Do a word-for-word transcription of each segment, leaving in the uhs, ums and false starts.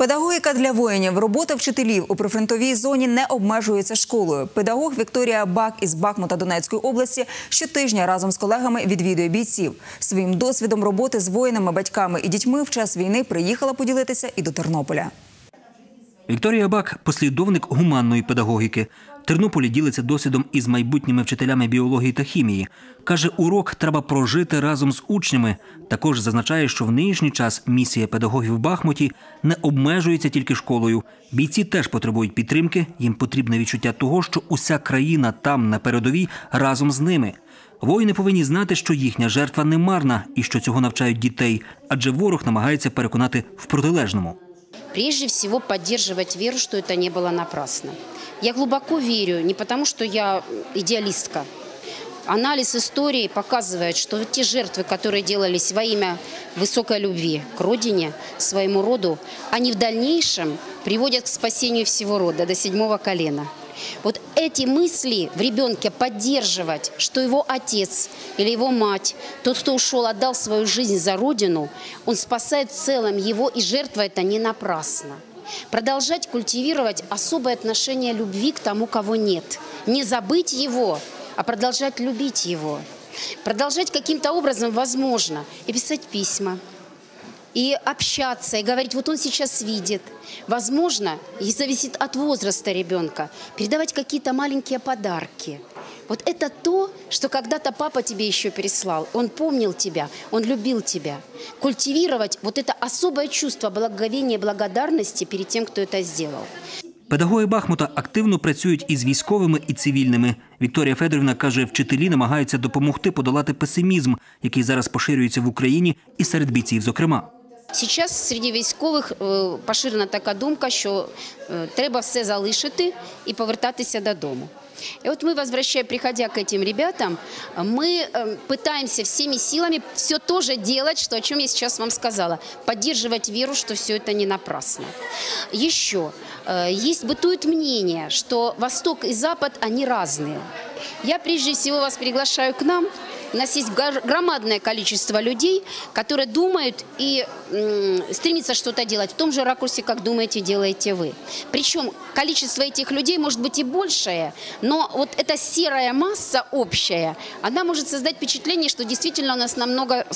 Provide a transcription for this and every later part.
Педагогіка для воїнів. Робота вчителів у прифронтовій зоні не обмежується школою. Педагог Вікторія Бак із Бахмута Донецької області щотижня разом з колегами відвідує бійців. Своїм досвідом роботи з воїнами, батьками і дітьми в час війни приїхала поділитися і до Тернополя. Вікторія Бак – послідовник гуманної педагогіки. В Тернополі ділиться досвідом із майбутніми вчителями біології та хімії. Каже, урок треба прожити разом з учнями. Також зазначає, що в нинішній час місія педагогів в Бахмуті не обмежується тільки школою. Бійці теж потребують підтримки, їм потрібне відчуття того, що уся країна там, на передовій, разом з ними. Воїни повинні знати, що їхня жертва не марна і що цього навчають дітей, адже ворог намагається переконати в протилежному. Прежде всего поддерживать веру, что это не было напрасно. Я глубоко верю, не потому что я идеалистка. Анализ истории показывает, что те жертвы, которые делались во имя высокой любви к родине, своему роду, они в дальнейшем приводят к спасению всего рода до седьмого колена. Вот эти мысли в ребенке поддерживать, что его отец или его мать, тот, кто ушел, отдал свою жизнь за родину, он спасает в целом его, и жертва это не напрасно. Продолжать культивировать особое отношение любви к тому, кого нет. Не забыть его, а продолжать любить его. Продолжать каким-то образом, возможно, и писать письма, и общаться, и говорить, вот он сейчас видит. Возможно, и зависит от возраста ребенка, передавать какие-то маленькие подарки. Вот это то, что когда-то папа тебе еще переслал. Он помнил тебя, он любил тебя. Культивировать вот это особое чувство благоговения, благодарности перед тем, кто это сделал. Педагоги Бахмута активно працюють із військовими і цивільними. Вікторія Федорівна каже, вчителі намагаються допомогти подолати песимізм, який зараз поширюється в Україні і серед бійців, зокрема. Сейчас серед військових поширена така думка, що треба все залишити і повертатися додому. И вот мы, возвращая, приходя к этим ребятам, мы пытаемся всеми силами все то же делать, что, о чем я сейчас вам сказала. Поддерживать веру, что все это не напрасно. Еще есть, бытует мнение, что Восток и Запад, они разные. Я прежде всего вас приглашаю к нам. У нас есть громадное количество людей, которые думают и стремятся что-то делать в том же ракурсе, как думаете, делаете вы. Причем количество этих людей может быть и большее, но вот эта серая масса общая, она может создать впечатление, что действительно у нас намного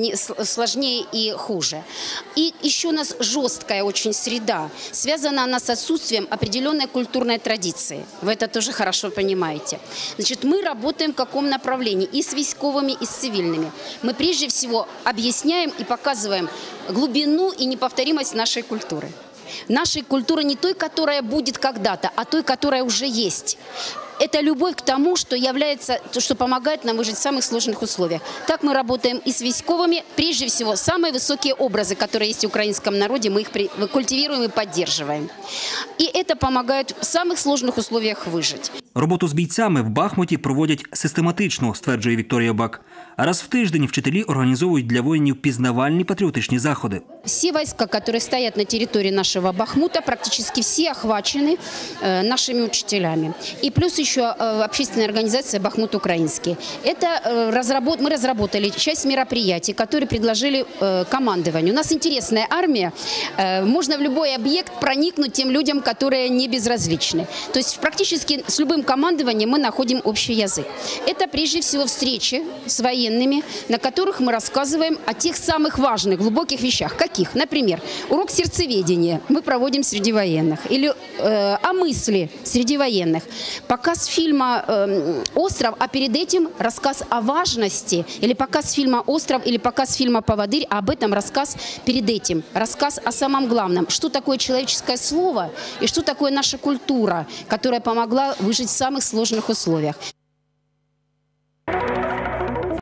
сложнее и хуже. И еще у нас жесткая очень среда. Связана она с отсутствием определенной культурной традиции. Вы это тоже хорошо понимаете. Значит, мы работаем в каком направлении? И с військовыми, и с цивильными. Мы прежде всего объясняем и показываем глубину и неповторимость нашей культуры. Нашей культуры не той, которая будет когда-то, а той, которая уже есть. Это любовь к тому, что является, что помогает нам выжить в самых сложных условиях. Так мы работаем и с військовыми. Прежде всего, самые высокие образы, которые есть в украинском народе, мы их культивируем и поддерживаем. И это помогает в самых сложных условиях выжить. Роботу з бійцями в Бахмуті проводять систематично, стверджує Вікторія Бак. А раз в тиждень вчителі організовують для воїнів пізнавальні патріотичні заходи. Все войска, которые стоят на территории нашего Бахмута, практически все охвачены э, нашими учителями. И плюс еще э, общественная организация «Бахмут Украинский». Это э, разработ... мы разработали часть мероприятий, которые предложили э, командованию. У нас интересная армия. Э, можно в любой объект проникнуть тем людям, которые не безразличны. То есть практически с любым командованием мы находим общий язык. Это прежде всего встречи с военными, на которых мы рассказываем о тех самых важных, глубоких вещах. Каких? Например, урок сердцеведения мы проводим среди военных. Или э, о мысли среди военных. Показ фильма э, «Остров», а перед этим рассказ о важности. Или показ фильма «Остров», или показ фильма «Поводырь», а об этом рассказ перед этим. Рассказ о самом главном. Что такое человеческое слово и что такое наша культура, которая помогла выжить в самых сложных условиях.